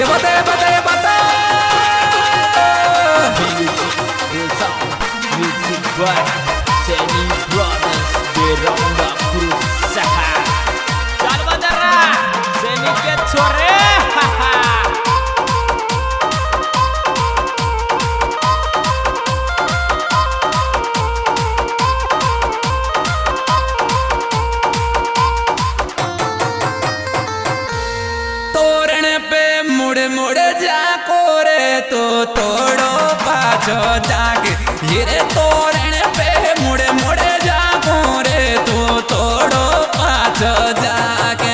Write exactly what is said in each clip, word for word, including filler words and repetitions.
ये बता बता ये बता Music by Seni Brothers di Ronda Berusaha. Jangan bandara Seni ke sore. तोरण पे मुड़ मुड़ जाको रे तो तोड़ो पाछो जाके ये रे तोरण पे मुड़ मुड़ जाको रे तो तोड़ो पाछो जाके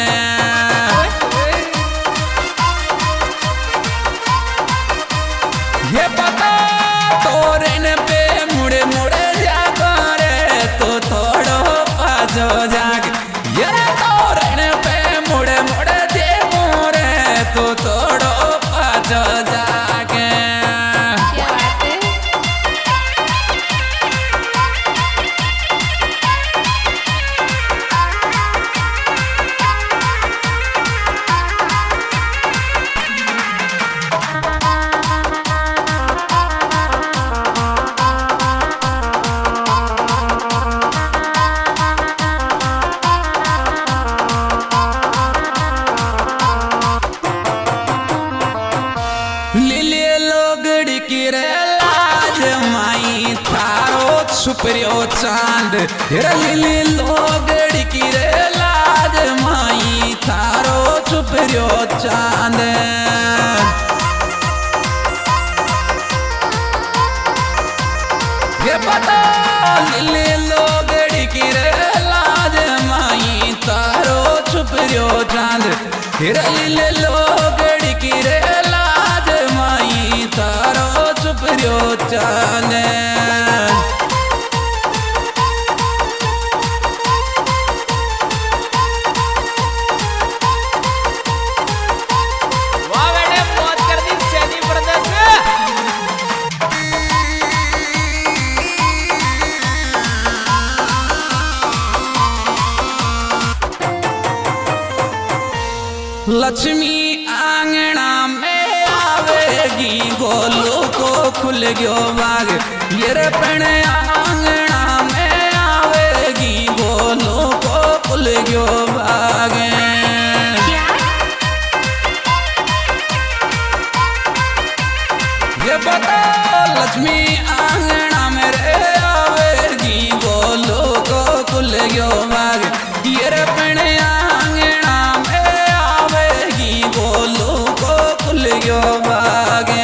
ये पता तोरण पे मुड़ मुड़ जाको रे तो तोड़ो पाछो जाके ये रे तोरण पे मुड़ मुड़ तो तोड़ो पाछो जाके क्या बात है? छुपरियो चांद रलीली लोगड़ी की रे लाज माई थारो छुपरियो चांद ये पता लिली लोगड़ी की रे लाज माई थारो छुपरियो चांद रलीली लोगड़ी की रे लाज माई थारो छुपरियो चांद लक्ष्मी आंगना में आवेगी गोलू को खुल गयो बाग ये रे पण आंगना में आवेगी गोलू को खुल गयो बाग ये बता लक्ष्मी आंगना में रे आवेगी गोलू को खुल गयो बाग ये रे पण गयो बागे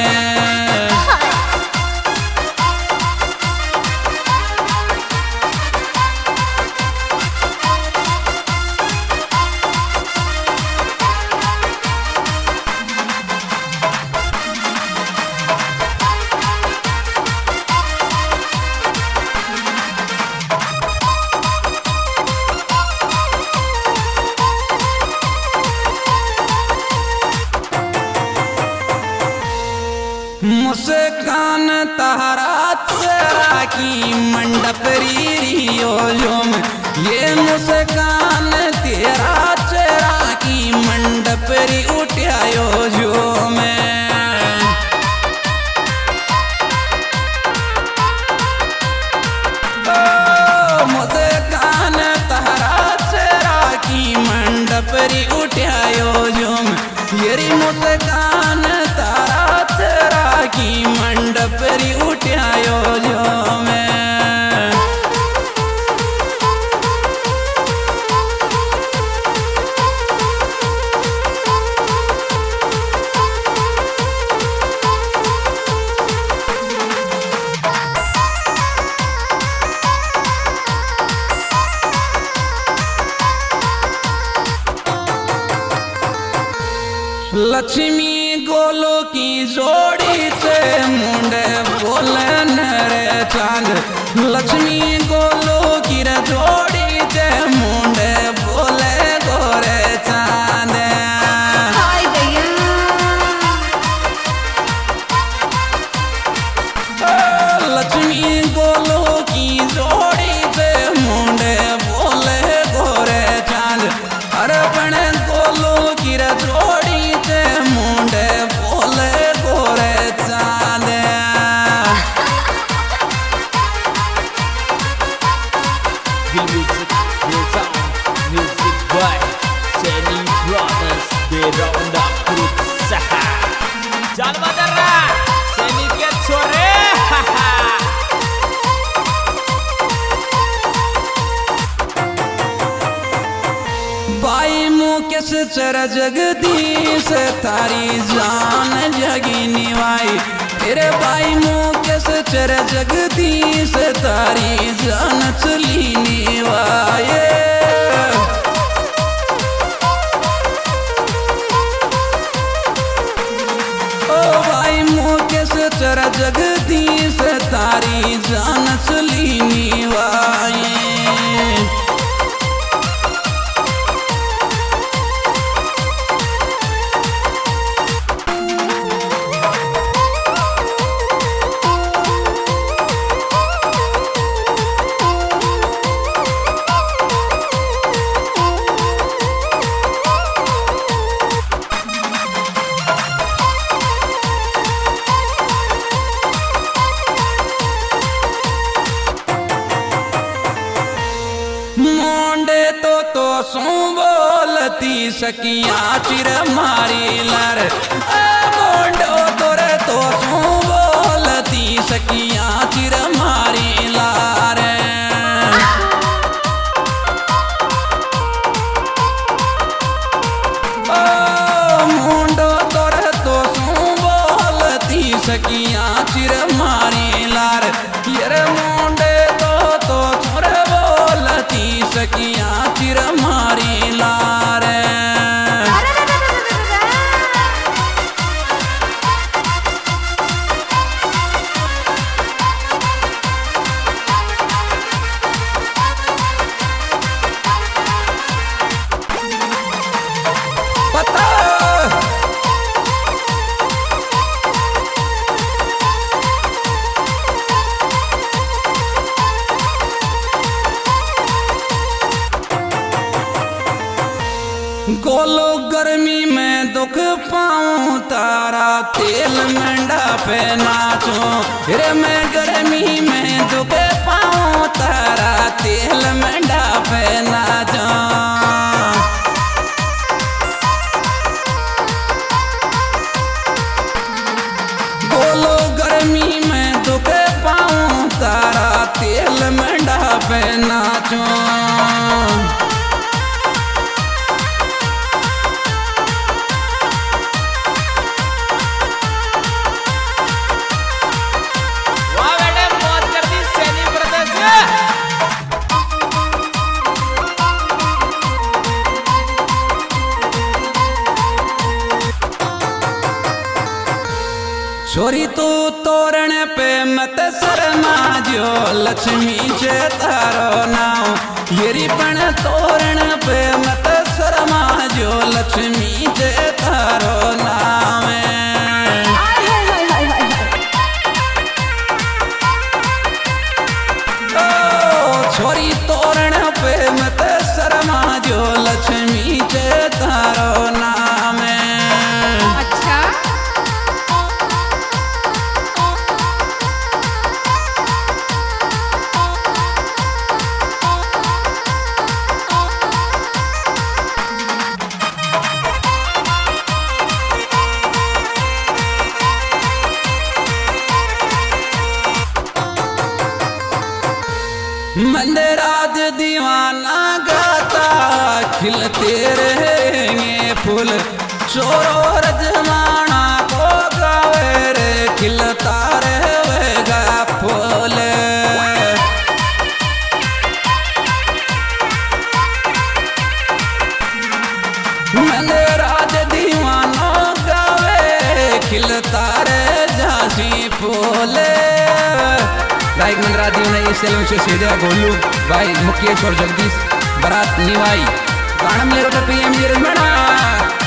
मुस्कान तारा तेरा की मंडप रियो जोम ये मुस्कान तेरा चेहरा की मंडप री उठायो जो मैं मुस्कान तारा चेहरा की मंडप री उठायो जोम ये मुस्कान तारा की मंडप री उठायो जो मैं लक्ष्मी गोलो की जोड़ी से मुंडे बोलन रे चांद लक्ष्मी गोलो की रे जोड़ी से मुंडे बोले गोरे चांद हाय भैया लक्ष्मी गोलो की जोड़ी से मुंडे बोले गोरे चांद अरे पण गोलो की रे जोड़ी से मुंडे बेरौंदा प्रोत्साहन चल बदर्रा सैनिक के छोरे भाई मुकेश चर जगदीश तारी जान जगी निवाई तेरे भाई मुकेश चर जगदीश तारी जान चली निवाए ओ भाई मुकेश चर जगदीश तारी जान चली निवाए बोलती सकिया चिर मारी लर मोंडो तोरे तो सू बोलती सकिया चिर मारी लार मोंडो तोरे तो सू बोलती सकिया चिर मारी लार यार मोंडे तो तो छोरे बोलती सकिया चिर मारी लार गोलो गर्मी में दुख पाऊं तारा तेल मंडा पे नाचो रे मैं गर्मी में दुख पाऊं तारा तेल मंडा पे नाचो गोलो गर्मी में दुख पाऊं तारा तेल मंडा पे नाचो छोरी तू तोरण पे मत शर्मा जो लक्ष्मी जे तारो नाम येरी पण तोरण पे मत शर्मा जो लक्ष्मी जे तारो नाम ओ छोरी तोरण पे मत शर्मा जो लक्ष्मी जे तारो नाम अच्छा मंदराज दीवाना गाता खिलते रहेंगे फूल चोरो रजमाना को गावे रे खिलता रहेगा फूल मंदराज दीवाना गावे खिलता रहे झांसी फूल गायक मंदरा दीवाना इस फिल्म से सीधे गोलू भाई मुकेश और जगदीश बारात निवाई गाना मिलेगा तो पीएम